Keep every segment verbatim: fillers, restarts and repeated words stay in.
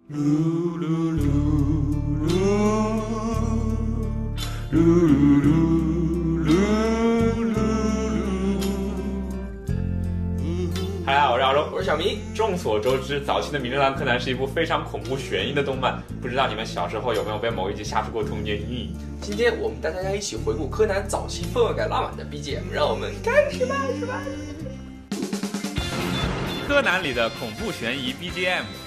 大家好，我是阿荣， 我是小明。 众所周知，早期的《名侦探柯南》是一部非常恐怖悬疑的动漫，不知道你们小时候有没有被某一集吓出过童年阴影？ 今天我们带大家一起回顾柯南早期氛围感拉满的 B G M， 让我们开始吧，是吧？ 柯南里的恐怖悬疑 B G M。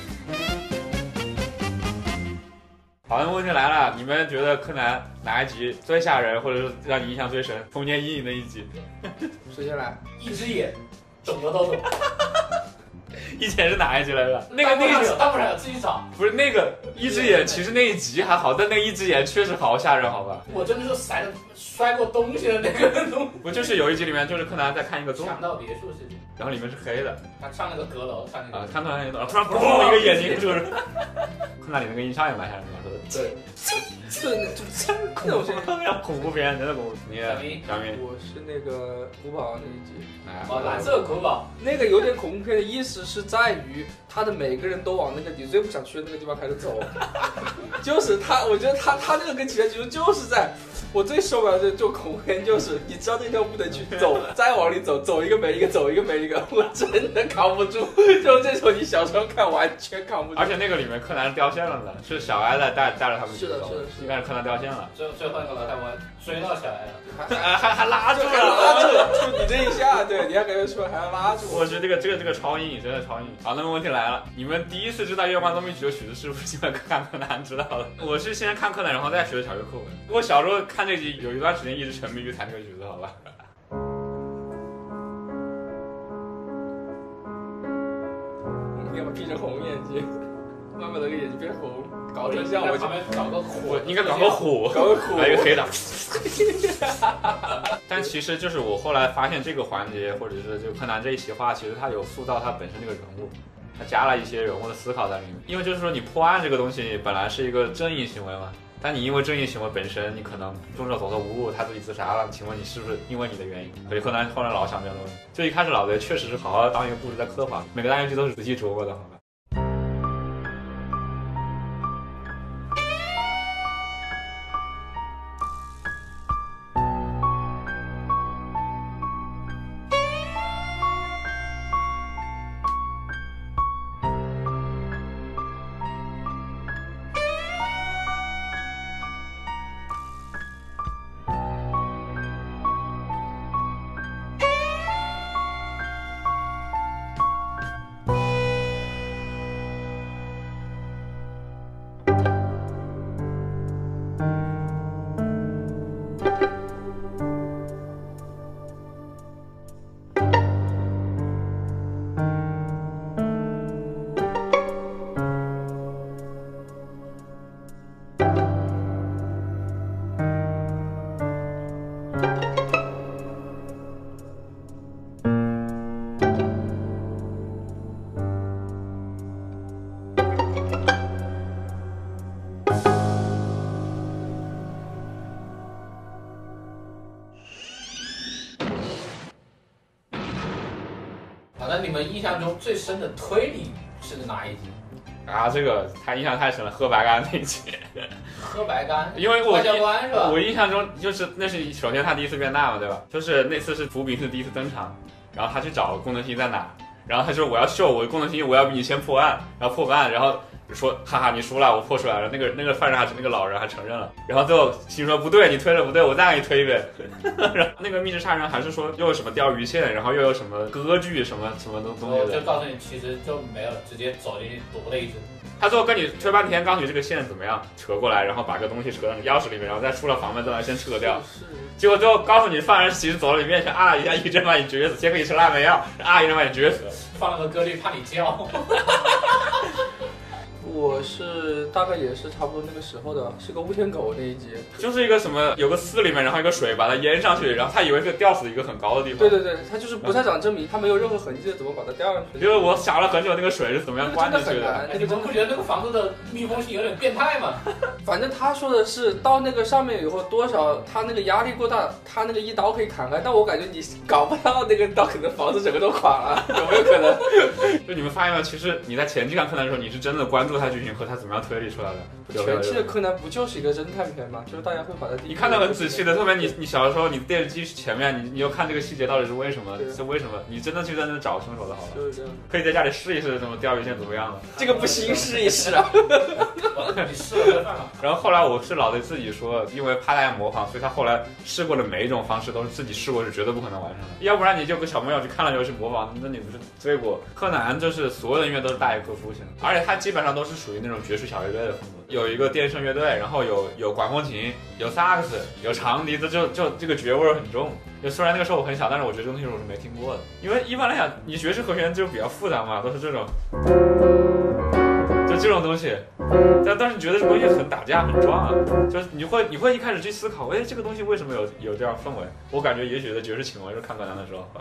好，那问题来了，你们觉得柯南哪一集最吓人，或者是让你印象最深、童年阴影的一集？ 首先来， 一只眼肿的都懂。 以前是哪一集来着？那个那那个当不了，自己找。 不是那个一只眼，其实那一集还好，但那一只眼确实好吓人，好吧？ 我真的是摔了摔过东西的那个东西。 不就是有一集里面，就是柯南在看一个综艺， 强盗别墅是， 然后里面是黑的， 他上那个阁楼，上那个啊，看到那个，突然嘣一个眼睛就是，柯南里那个音效也蛮吓人的，说的。 对，这就那种声音， 恐怖片，真的恐怖。你小明， 小明， 我是那个古堡那一集。 哦，蓝色古堡， 那个有点恐怖片的意思是在于，他的每个人都往那个你最不想去的那个地方开始走，就是他，我觉得他他这个跟其他剧情就是在。我最受不了的就恐怖片，就是你知道这条不能去走，再往里走，走一个没一个，走一个没一个，我真的扛不住。就这种你小时候看完全扛不住。 而且那个里面柯南掉线了的，是小哀在带带着他们去走， 是的，是的，是的。 应该是柯南掉线了。 最最后那个老太婆追到小哀了， 还还还拉住了， 拉住了，就你这一下，对，你还感觉说还要拉住。 我觉得这个这个这个超阴影，真的超阴影。好，那么问题来了，你们第一次知道月光综艺曲的曲子是不是因为看柯南知道的？我是先看柯南，然后再学小学课文。我小时候看这集有一段时间一直沉迷于弹这个曲子，好吧？ 你要闭着红眼睛，慢慢的个眼睛变红，搞成像我旁边搞个虎， 应该搞个虎， 搞个虎， 来一个黑的。但其实就是我后来发现这个环节，或者是就柯南这一席话，其实它有塑造他本身这个人物。他加了一些人物的思考在里面，因为就是说你破案这个东西本来是一个正义行为嘛，但你因为正义行为本身，你可能中手走投无路，他自己自杀了，请问你是不是因为你的原因？所以柯南后来老想这样的问题，就一开始老贼确实是好好当一个故事在刻画，每个单元剧都是仔细琢磨的，好吧？ 那你们印象中最深的推理是哪一集？ 啊，这个他印象太深了，喝白干那集。 喝白干， 因为我外交官是吧？ 我印象中就是那是首先他第一次变大嘛，对吧？就是那次是福比是第一次登场，然后他去找功能性在哪，然后他说我要秀我功能性，我要比你先破案，然后破个案，然后说哈哈你输了，我破出来了。那个那个犯人还是那个老人还承认了，然后最后心说不对，你推了不对，我再给你推一遍。然后那个密室杀人还是说又有什么钓鱼线，然后又有什么歌剧什么什么东东西的。 我就告诉你，其实就没有直接走进去夺了一只。 他最后跟你推半天，告诉你这个线怎么样扯过来，然后把个东西扯到你钥匙里面，然后再出了房门再来先撤掉。结果最后告诉你犯人其实走到你面前，啊一下一针把你撅死，先给你吃辣妹药，啊一针把你撅死。 放了个歌律怕你叫。 我是大概也是差不多那个时候的，是个无天狗那一集， 就是一个什么有个寺里面，然后一个水把它淹上去，然后他以为是吊死一个很高的地方。 对对对，他就是不太想证明，他没有任何痕迹的怎么把它吊上去。 因为我想了很久，那个水是怎么样灌进去的。 哎、你们不觉得那个房子的密封性有点变态吗？ 反正他说的是到那个上面以后多少，他那个压力过大，他那个一刀可以砍开，但我感觉你搞不到那个刀，可能房子整个都垮了，有没有可能？ 就你们发现了，其实你在前期看柯南的时候，你是真的关注他剧情， 和他怎么样推理出来的。 前期的柯南不就是一个侦探片吗？就是大家会把它你看得很仔细的，特别你你小的时候，你电视机前面，你你要看这个细节到底是为什么，是为什么，你真的去在那找凶手的好了。 就是这样， 可以在家里试一试怎么钓鱼线怎么样的。 这个不行，试一试啊。 你试了再犯了。 然后后来我是老对自己说，因为怕大家模仿，所以他后来试过的每一种方式都是自己试过是绝对不可能完成的。要不然你就跟小朋友去看了就去模仿，那你不是罪过？柯南就是所有的音乐都是大爷科夫型的，而且他基本上都是属于那种爵士小乐队的风格。有一个电声乐队，然后有有管风琴，有萨克斯，有长笛子，就就这个爵味很重。就虽然那个时候我很小，但是我觉得这个东西我是没听过的，因为一般来讲，你爵士和弦就比较复杂嘛，都是这种，就这种东西。但但是你觉得这东西很打架，很壮啊，就是你会你会一开始去思考，哎，这个东西为什么有有这样氛围？我感觉也许在爵士启蒙是看柯南的时候吧。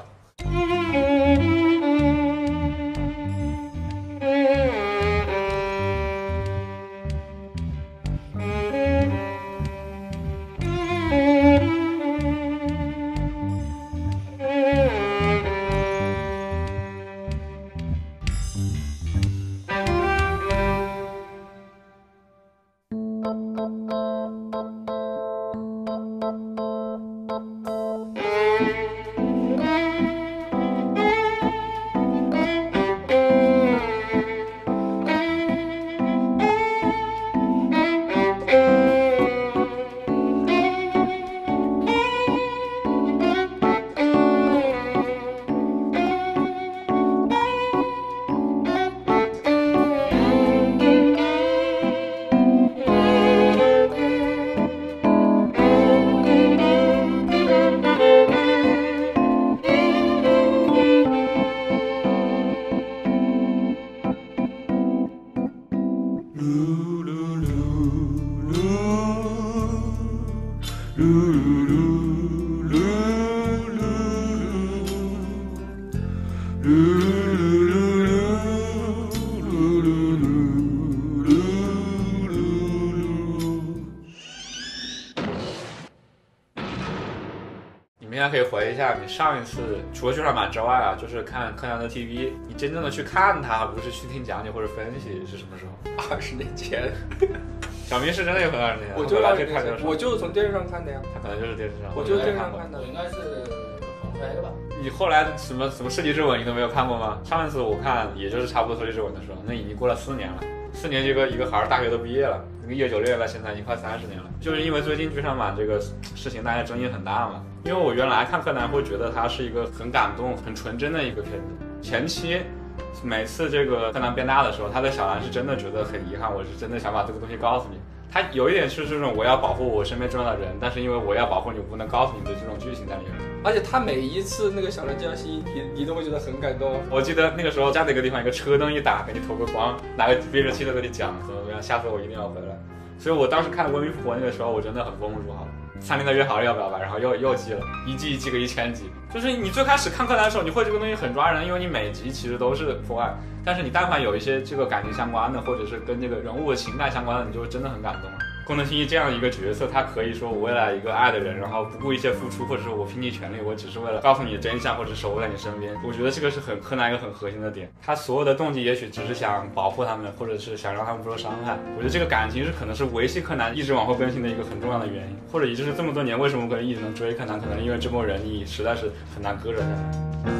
你们现在可以回忆一下，你上一次除了剧场版之外啊，就是看柯南的 T V， 你真正的去看它，不是去听讲解或者分析，是什么时候？ 二十年前。 小明是真的有很二十年， 我就来去看这个， 我就是从电视上看的呀。 他可能就是电视上， 我就是电视上看的。 我应该是红黑吧。 你后来什么什么世纪之吻你都没有看过吗？上一次我看也就是差不多世纪之吻的时候，那已经过了四年了。四年一个一个孩儿大学都毕业了，那个一九九六年到现在已经快三十年了。就是因为最近剧场版这个事情，大家争议很大嘛。因为我原来看柯南会觉得它是一个很感动、很纯真的一个片子。前期每次这个柯南变大的时候，他对小兰是真的觉得很遗憾，我是真的想把这个东西告诉你。他有一点是这种我要保护我身边重要的人，但是因为我要保护你，我不能告诉你的这种剧情在里面。 而且他每一次那个小兰见到新一体，你都会觉得很感动。 我记得那个时候在那个地方，一个车灯一打，给你投个光，拿个憋着气在那里讲怎么怎么样，下次我一定要回来。所以我当时看《文明复活》那个时候，我真的很封住好了。三零的约好了要不要吧，然后又又记了一季一季个一千集。就是你最开始看柯南的时候，你会这个东西很抓人，因为你每集其实都是破案，但是你但凡有一些这个感情相关的，或者是跟这个人物的情感相关的，你就真的很感动。宫藤新一这样一个角色，他可以说我为了一个爱的人，然后不顾一切付出，或者是我拼尽全力，我只是为了告诉你真相，或者守护在你身边。我觉得这个是很柯南一个很核心的点。他所有的动机也许只是想保护他们，或者是想让他们不受伤害。我觉得这个感情是可能是维系柯南一直往后更新的一个很重要的原因，或者也就是这么多年为什么可能一直能追柯南，可能因为这波人你实在是很难割舍下来。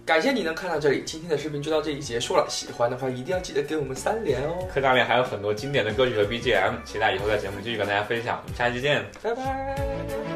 感谢你能看到这里，今天的视频就到这里结束了。喜欢的话一定要记得给我们三连哦。 客栈里还有很多经典的歌曲和 B G M， 期待以后在节目里继续跟大家分享。我们下期见， 拜拜。